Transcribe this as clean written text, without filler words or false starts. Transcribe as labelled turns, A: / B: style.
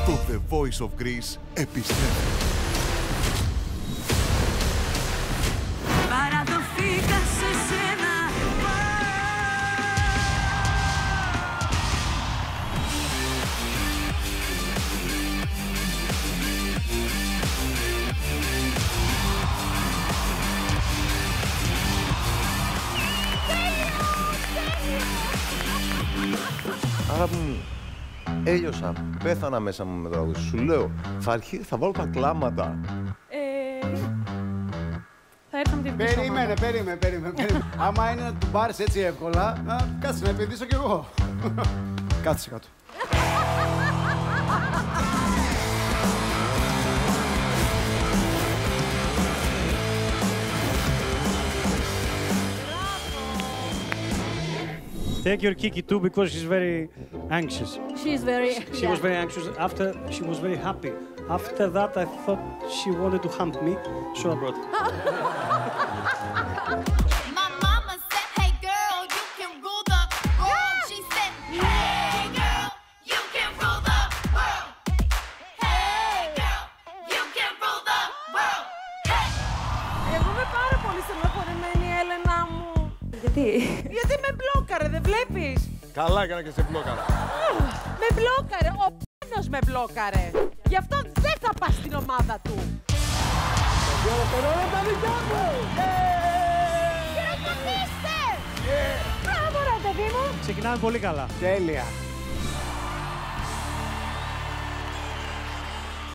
A: Το The Voice of Greece επιστρέφει.
B: Παραδοθήκα σε σένα.
C: Άρα μου έλειωσα, πέθανα μέσα μου με τραγούδι. Σου λέω, θα βάλω τα κλάματα.
D: Θα έρθω με την πίσω.
E: Περίμενε. Άμα είναι να του πάρεις έτσι εύκολα, κάτσε να επενδύσω κι εγώ. Κάτσε κάτω.
F: Take your Kiki too because she's very anxious. She was very anxious. After she was very happy. After that, I thought she wanted to hump me, so I brought her.
G: My mama said, "Hey girl, you can rule the world." She said, "Hey girl, you can rule the world." Hey girl, you can rule the world. Hey.
D: Εγώ είμαι πάρα πολύ στενοχωρημένη, Έλενα μου. Γιατί με μπλόκαρε, δεν βλέπεις.
E: Καλά έκανα και σε μπλόκαρα.
D: Με μπλόκαρε, ο Πάνος με μπλόκαρε. Γι' αυτό δεν θα πας στην ομάδα του.
E: Τα δικιά μου!
D: Μπράβο ρε παιδί μου.
F: Ξεκινάμε πολύ καλά.
E: Τέλεια.